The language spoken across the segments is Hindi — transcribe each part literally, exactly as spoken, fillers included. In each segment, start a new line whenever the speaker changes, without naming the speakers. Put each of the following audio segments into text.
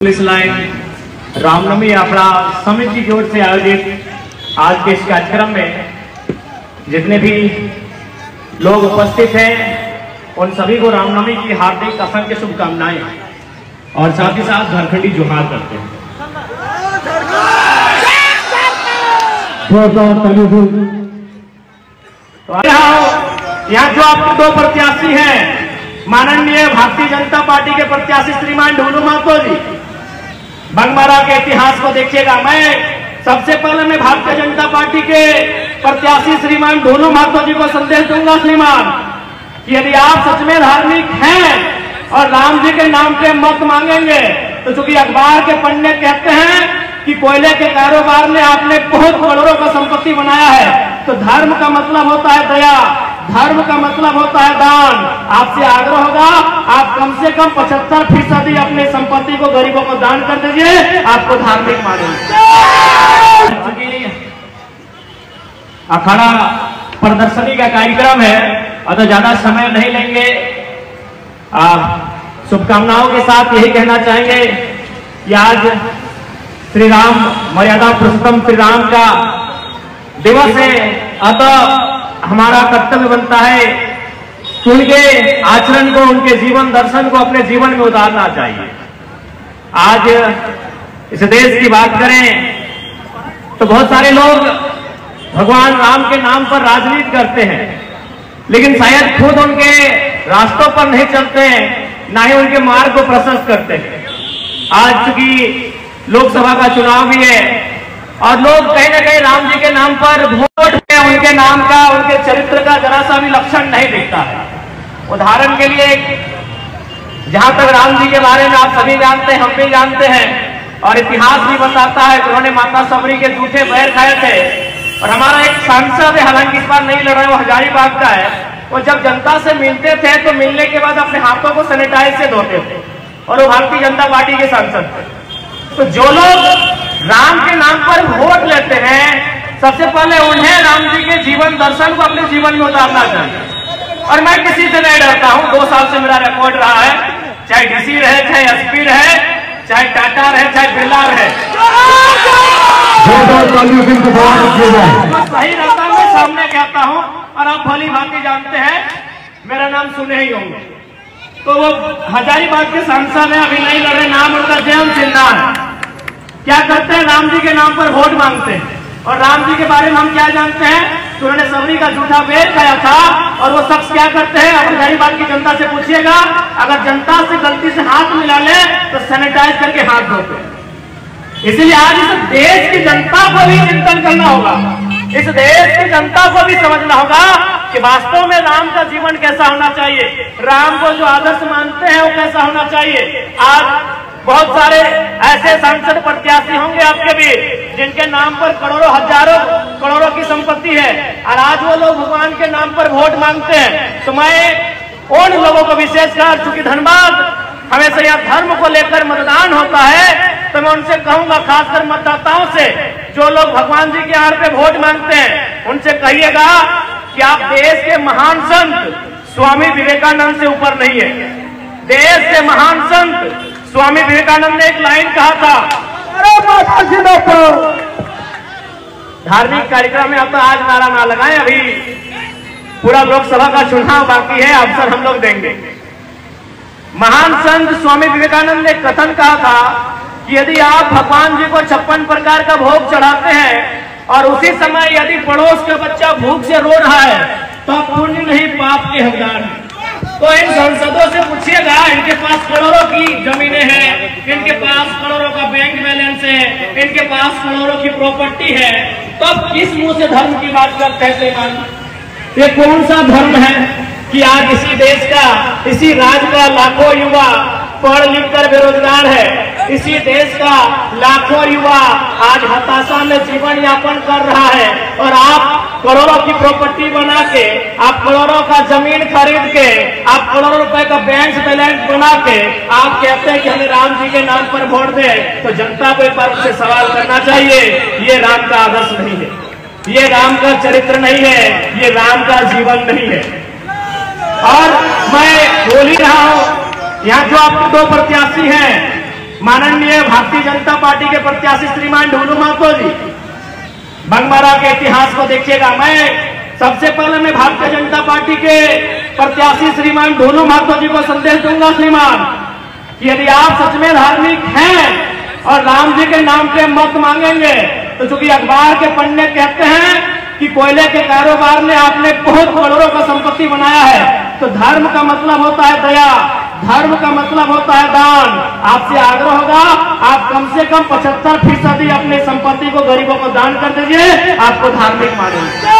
पुलिस लाइन रामनवमी यात्रा समिति की ओर से आयोजित आज के इस कार्यक्रम में जितने भी लोग उपस्थित हैं उन सभी को रामनवमी की हार्दिक असंख्य शुभकामनाएं और साथ ही साथ झारखंडी जोहार करते हैं। तो यहाँ जो आपके दो प्रत्याशी हैं, माननीय भारतीय जनता पार्टी के प्रत्याशी श्रीमान ढोलू महतो जी, बंगमारा के इतिहास को देखिएगा। मैं सबसे पहले मैं भारतीय जनता पार्टी के प्रत्याशी श्रीमान ढोलू महतो जी को संदेश दूंगा श्रीमान कि यदि आप सच में धार्मिक हैं और राम जी के नाम पे मत मांगेंगे तो चूंकि अखबार के पन्ने कहते हैं कि कोयले के कारोबार में आपने बहुत करोड़ों का संपत्ति बनाया है, तो धर्म का मतलब होता है दया, धर्म का मतलब होता है दान। आपसे आग्रह होगा आप कम से कम पचहत्तर फीसदी अपने संपत्ति को गरीबों को दान कर दीजिए, आपको धार्मिक मानेंगे। अखाड़ा प्रदर्शनी का कार्यक्रम है और तो ज्यादा समय नहीं लेंगे। शुभकामनाओं के साथ यही कहना चाहेंगे कि आज श्री राम मर्यादा पुरुषोत्तम श्री राम का दिवस है, अतः हमारा कर्तव्य बनता है कि उनके आचरण को, उनके जीवन दर्शन को अपने जीवन में उतारना चाहिए। आज इस देश की बात करें तो बहुत सारे लोग भगवान राम के नाम पर राजनीति करते हैं, लेकिन शायद खुद उनके रास्तों पर नहीं चलते हैं, ना ही उनके मार्ग को प्रशस्त करते हैं। आज चूंकि लोकसभा का चुनाव भी है और लोग कहीं ना कहीं राम जी के नाम पर वोट में उनके नाम का, उनके चरित्र का जरा सा भी लक्षण नहीं दिखता है। उदाहरण के लिए जहां तक राम जी के बारे में आप सभी जानते हैं, हम भी जानते हैं और इतिहास भी बताता है कि उन्होंने माता सबरी के जूठे पैर खाए थे। और हमारा एक सांसद है, हालांकि इस बार नहीं लड़ रहा है, वो हजारीबाग का है, वो जब जनता से मिलते थे तो मिलने के बाद अपने हाथों को सैनिटाइज से धोते थे और वो भारतीय जनता पार्टी के सांसद थे। तो जो लोग राम के नाम पर वोट लेते हैं, सबसे पहले उन्हें राम जी के जीवन दर्शन को अपने जीवन में उतारना चाहिए। और मैं किसी से नहीं डरता हूं, दो साल से मेरा रिकॉर्ड रहा है, चाहे डीसी रहे, चाहे एसपी रहे, चाहे टाटा रहे, चाहे बिरला रहे, सही रहता मैं सामने कहता हूं और आप भली भांति जानते हैं, मेरा नाम सुने ही होंगे। तो वो हजारीबाग के सांसद है, अभी नहीं लड़ रहे, नाम उनका जयंत सिन्हा है। क्या करते हैं, राम जी के नाम पर वोट मांगते हैं। और राम जी के बारे में हम क्या जानते हैं तो उन्होंने सबरी का जूठा बेर खाया था। और वो शख्स क्या करते हैं, अब हजारीबाग की जनता से पूछिएगा, अगर जनता से गलती से हाथ मिला ले तो सैनिटाइज करके हाथ धोते हैं। इसलिए आज इस देश की जनता को भी चिंतन करना होगा, इस देश की जनता को भी समझना होगा कि वास्तव में राम का जीवन कैसा होना चाहिए, राम को जो आदर्श मानते हैं वो कैसा होना चाहिए। आज बहुत सारे ऐसे सांसद प्रत्याशी होंगे आपके भी जिनके नाम पर करोड़ों हजारों करोड़ों की संपत्ति है और आज वो लोग भगवान के नाम पर वोट मांगते हैं। तो मैं उन लोगों को विशेषकर, चूंकि धनबाद हमेशा यहाँ धर्म को लेकर मतदान होता है, तो मैं उनसे कहूंगा, खासकर मतदाताओं से, जो लोग भगवान जी के आड़ पे वोट मांगते हैं, उनसे कहिएगा कि आप देश के महान संत स्वामी विवेकानंद से ऊपर नहीं है। देश के महान संत स्वामी विवेकानंद ने एक लाइन कहा था, धार्मिक कार्यक्रम में अब तो आज नारा ना लगाएं, अभी पूरा लोकसभा का चुनाव बाकी है, अवसर हम लोग देंगे। महान संत स्वामी विवेकानंद ने कथन कहा था कि यदि आप भगवान जी को छप्पन प्रकार का भोग चढ़ाते हैं और उसी समय यदि पड़ोस का बच्चा भूख से रो रहा है तो आप पुण्य नहीं पाप के हकदार हैं। तो इन सांसदों से पूछिएगा, इनके पास करोड़ों की जमीनें हैं, इनके पास करोड़ों का बैंक बैलेंस है, इनके पास करोड़ों की प्रॉपर्टी है, तो अब किस मुंह से धर्म की बात करते हैं श्रीमान? ये कौन सा धर्म है कि आज इसी देश का, इसी राज्य का लाखों युवा पढ़ लिख कर बेरोजगार है, इसी देश का लाखों युवा आज हताशा में जीवन यापन कर रहा है और आप करोड़ों की प्रॉपर्टी बना के, आप करोड़ों का जमीन खरीद के, आप करोड़ों रुपए का बैंक बैलेंस बना के आप कहते हैं कि हमें राम जी के नाम पर वोट दे। तो जनता को एक बार उससे सवाल करना चाहिए, ये राम का आदर्श नहीं है, ये राम का चरित्र नहीं है, ये राम का जीवन नहीं है। और मैं बोल ही रहा हूं, यहाँ जो आपके दो प्रत्याशी हैं माननीय भारतीय जनता पार्टी के प्रत्याशी श्रीमान ढोलू महतो जी, बंगमारा के इतिहास को देखिएगा। मैं सबसे पहले मैं भारतीय जनता पार्टी के प्रत्याशी श्रीमान ढोलू महतो जी को संदेश दूंगा श्रीमान, कि यदि आप सच में धार्मिक हैं और राम जी के नाम पे मत मांगेंगे, तो चूंकि अखबार के पन्ने कहते हैं कि कोयले के कारोबार में आपने बहुत करोड़ों का संपत्ति बनाया है, तो धर्म का मतलब होता है दया, धर्म का मतलब होता है दान। आपसे आग्रह होगा, आप कम से कम पचहत्तर फीसदी अपनी संपत्ति को गरीबों को दान कर दीजिए, आपको धार्मिक मानेंगे।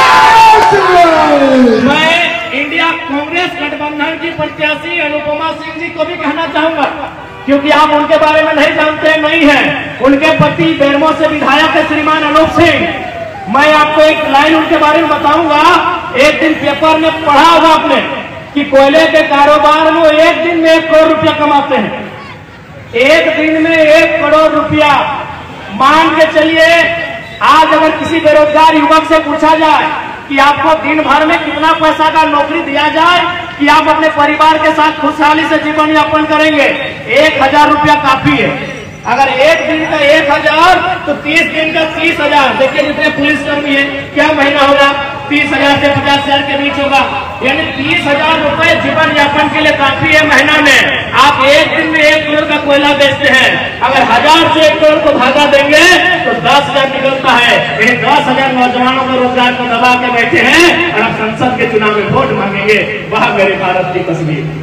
मैं इंडिया कांग्रेस गठबंधन की प्रत्याशी अनुपमा सिंह जी को भी कहना चाहूंगा, क्योंकि आप उनके बारे में नहीं जानते, नहीं है। उनके पति बेरमो से विधायक है श्रीमान अनूप सिंह। मैं आपको एक लाइन उनके बारे में बताऊंगा। एक दिन पेपर में पढ़ा होगा आपने कि कोयले के कारोबार में एक दिन में एक करोड़ रुपया कमाते हैं। एक दिन में एक करोड़ रुपया मान के चलिए। आज अगर किसी बेरोजगार युवक से पूछा जाए कि आपको दिन भर में कितना पैसा का नौकरी दिया जाए कि आप अपने परिवार के साथ खुशहाली से जीवन यापन करेंगे, एक हजार रुपया काफी है। अगर एक दिन का एक हजार तो तीस दिन का तीस हजार। देखिए जितने पुलिसकर्मी है, क्या महीना होगा, तीस हजार से पचास हजार के बीच होगा, यानी तीस हजार रुपए जीवन यापन के लिए काफी है महीना में। आप एक दिन में एक करोड़ का कोयला बेचते हैं, अगर हजार से एक करोड़ को भागा देंगे तो दस हजार निकलता है। यानी दस हजार नौजवानों को रोजगार को दबा के बैठे हैं और अब संसद के चुनाव में वोट मांगेंगे। वह मेरे भारत की तस्वीर,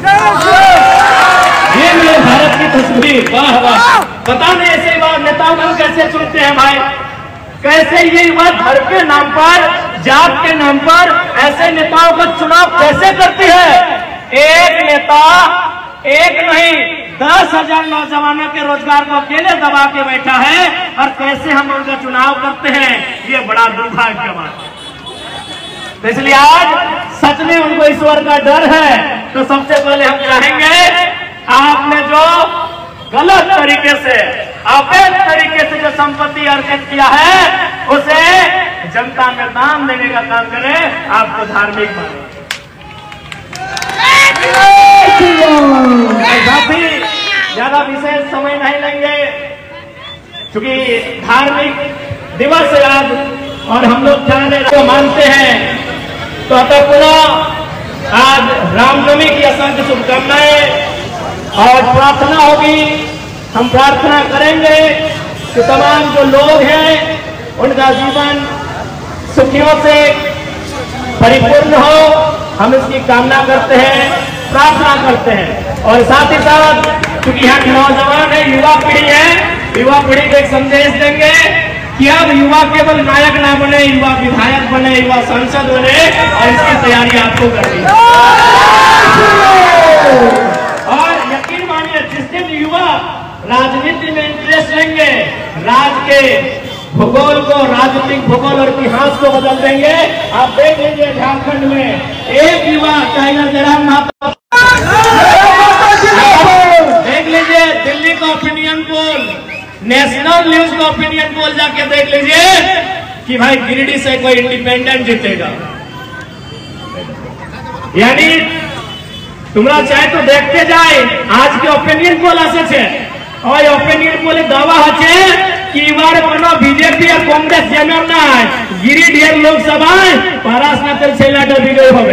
ये मेरे भारत की तस्वीर। वाह वाह, पता नहीं ऐसे बात नेताओं को कैसे चुनते हैं भाई, कैसे ये युवा धर्म के नाम पर, जात के नाम पर ऐसे नेताओं का चुनाव कैसे करती है। एक नेता एक नहीं दस हजार नौजवानों के रोजगार को अकेले दबा के बैठा है, और कैसे हम उनका चुनाव करते हैं, ये बड़ा दुर्भाग्य की बात है। तो इसलिए आज सच में उनको ईश्वर का डर है। तो सबसे पहले हम चाहेंगे, आपने जो गलत तरीके से, अवैध तरीके से जो संपत्ति अर्जित किया है, उसे जनता में दान देने का काम करें, आपको धार्मिक माने। साथी ज्यादा विशेष समय नहीं लेंगे, क्योंकि धार्मिक दिवस है आज और हम लोग चाहते मानते हैं। तो अतः पुनः आज रामनवमी की असंख्य शुभकामनाएं और प्रार्थना होगी। हम प्रार्थना करेंगे कि तमाम जो लोग हैं उनका जीवन सुखियों से परिपूर्ण हो, हम इसकी कामना करते हैं, प्रार्थना करते हैं। और साथ ही साथ क्योंकि यहाँ के नौजवान है, युवा पीढ़ी है, युवा पीढ़ी को एक संदेश देंगे कि अब युवा केवल नायक ना बने, युवा विधायक बने, युवा सांसद बने, और इसकी तैयारी आपको करनी है। और यकीन मानिए, जिस दिन युवा राजनीति में इंटरेस्ट लेंगे, राज्य के भूगोल को, राजनीतिक भूगोल और इतिहास को बदल देंगे। आप देख लीजिए झारखंड में एक युवा टाइगर जयराम महतो, देख लीजिए दिल्ली का ओपिनियन पोल, नेशनल न्यूज का ओपिनियन पोल जाके देख लीजिए कि भाई गिरिडीह से कोई इंडिपेंडेंट जीतेगा। यानी तुम्हारा चाहे तो देखते जाए, आज के ओपिनियन पोल आसे छे और ओपिनियन पोल दावा है कि बार कोनो बीजेपी और कांग्रेस जन्म ना है, गिरिडीह लोकसभा पारास ना तेल छेला तो विजय হবে।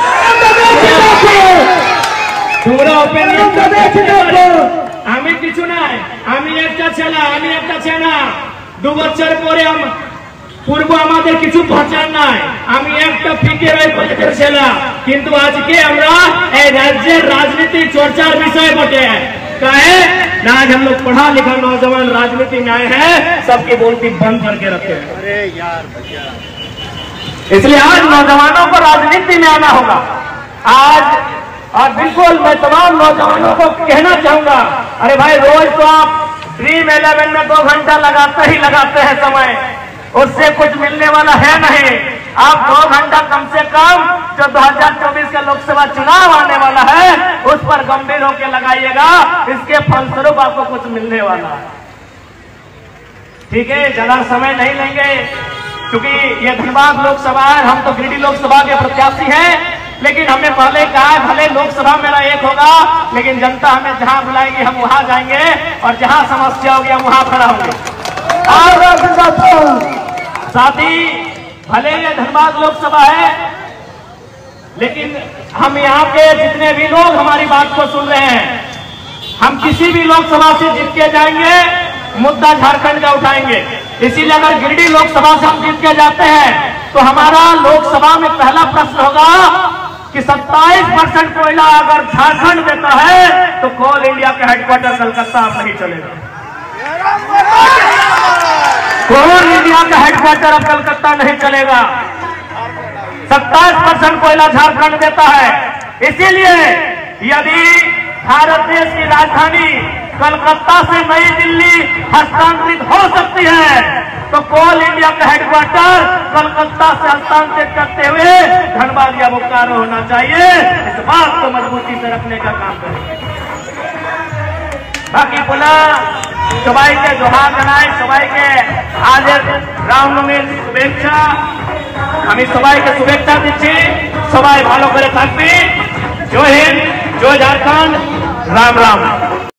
তোমরা ওপিনিয়ন তো দেখতে পারো, আমি কিছু নাই, আমি একটা ছেলে, আমি একটা ছেনা, দু বছর পরে আমি পূর্ব আমাদের কিছু পছন্দ নাই, আমি একটা ফিকে ওই পথের ছেলে, কিন্তু আজকে আমরা এই রাজ্যের রাজনীতি চর্চার বিষয় বটে। काहे ना आज हम लोग पढ़ा लिखा नौजवान राजनीति में आए हैं, सबकी बोलती बंद करके रखे हैं। अरे यार भैया, इसलिए आज नौजवानों को राजनीति में आना होगा आज। और बिल्कुल मैं तमाम नौजवानों को कहना चाहूंगा, अरे भाई रोज तो आप ड्रीम इलेवन में दो घंटा लगाते ही लगाते हैं समय, उससे कुछ मिलने वाला है नहीं। आप दो घंटा कम से कम जो दो हजार चौबीस का लोकसभा चुनाव आने वाला है उस पर गंभीर होकर लगाइएगा, इसके फलस्वरूप आपको कुछ मिलने वाला है। ठीक है, ज्यादा समय नहीं लेंगे क्योंकि ये धनबाद लोकसभा है, हम तो गिरिडीह लोकसभा के प्रत्याशी हैं। लेकिन हमने पहले कहा है भले लोकसभा मेरा एक होगा, लेकिन जनता हमें जहां बुलाएगी हम वहां जाएंगे और जहां समस्या होगी हम वहां खड़ा होंगे। और साथ ही भले ये धनबाद लोकसभा है, लेकिन हम यहाँ के जितने भी लोग हमारी बात को सुन रहे हैं, हम किसी भी लोकसभा से जीत के जाएंगे, मुद्दा झारखंड का उठाएंगे। इसीलिए अगर गिरिडीह लोकसभा से हम जीत के जाते हैं तो हमारा लोकसभा में पहला प्रश्न होगा कि सत्ताईस परसेंट कोयला अगर झारखंड देता है तो कोल इंडिया का हेडक्वार्टर कलकत्ता अब नहीं चलेगा। कोल इंडिया का हेडक्वार्टर अब कलकत्ता नहीं चलेगा। सत्ताईस परसेंट कोयला झारखंड देता है। इसीलिए यदि भारत देश की राजधानी कलकत्ता से नई दिल्ली हस्तांतरित हो सकती है तो कोल इंडिया का हेडक्वार्टर कलकत्ता से हस्तांतरित करते हुए धनबाद या बोकारो होना चाहिए। इस बात को मजबूती से रखने का काम करें। बाकी पुनः सबाई के जोहार जनाए, सबाई के आज रामनवमी शुभेच्छा আমি সবাইকে শুভেচ্ছা দিচ্ছি। সবাই ভালো করে থাকবি। জয় হিন্দ, জয় ঝাড়খণ্ড, রাম রাম।